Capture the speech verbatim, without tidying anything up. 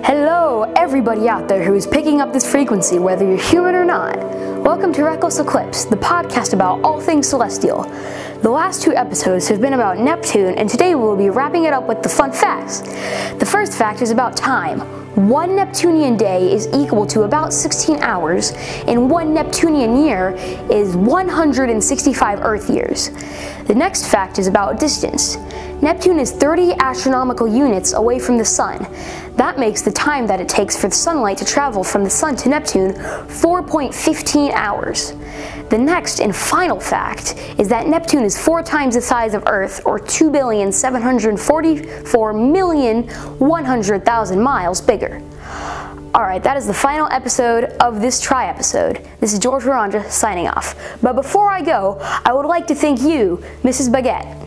Hello, everybody out there who is picking up this frequency, whether you're human or not. Welcome to Reckless Eclipse, the podcast about all things celestial. The last two episodes have been about Neptune, and today we will be wrapping it up with the fun facts. The first fact is about time. One Neptunian day is equal to about sixteen hours, and one Neptunian year is one hundred sixty-five Earth years. The next fact is about distance. Neptune is thirty astronomical units away from the Sun. That makes the time that it takes for the sunlight to travel from the Sun to Neptune four point one five hours. The next and final fact is that Neptune is four times the size of Earth, or two billion seven hundred forty-four million one hundred thousand miles bigger. Alright, that is the final episode of this tri-episode. This is George Ranja signing off. But before I go, I would like to thank you, Missus Baguette.